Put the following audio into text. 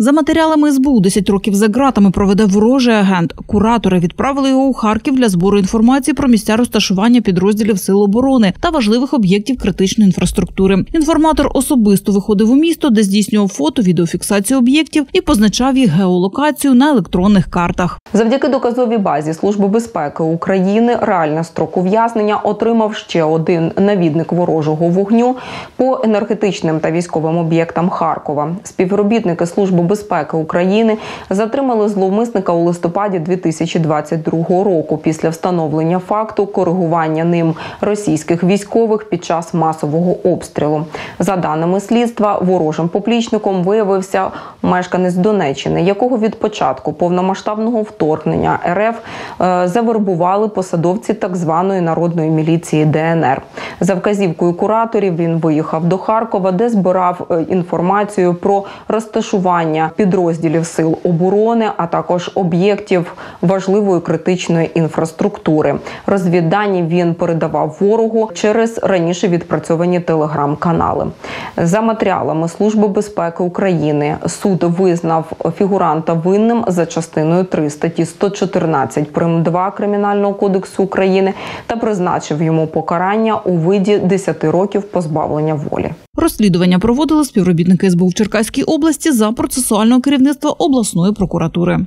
За матеріалами СБУ 10 років за ґратами проведе ворожий агент. Куратори відправили його у Харків для збору інформації про місця розташування підрозділів Сил оборони та важливих об'єктів критичної інфраструктури. Інформатор особисто виходив у місто, де здійснював фото, відеофіксацію об'єктів і позначав їх геолокацію на електронних картах. Завдяки доказовій базі Служби безпеки України реальний строк ув'язнення отримав ще один навідник ворожого вогню по енергетичним та військовим об'єктам Харкова. Співробітники Служби безпеки України затримали зловмисника у листопаді 2022 року після встановлення факту коригування ним російських військових під час масового обстрілу. За даними слідства, ворожим поплічником виявився мешканець Донеччини, якого від початку повномасштабного вторгнення РФ завербували посадовці так званої народної міліції ДНР. За вказівкою кураторів він виїхав до Харкова, де збирав інформацію про розташування підрозділів Сил оборони, а також об'єктів важливої критичної інфраструктури. Розвіддані він передавав ворогу через раніше відпрацьовані телеграм-канали. За матеріалами Служби безпеки України суд визнав фігуранта винним за частиною 3 статті 114 прим. 2 Кримінального кодексу України та призначив йому покарання у виді 10 років позбавлення волі. Розслідування проводили співробітники СБУ в Черкаській області за процесуального керівництва обласної прокуратури.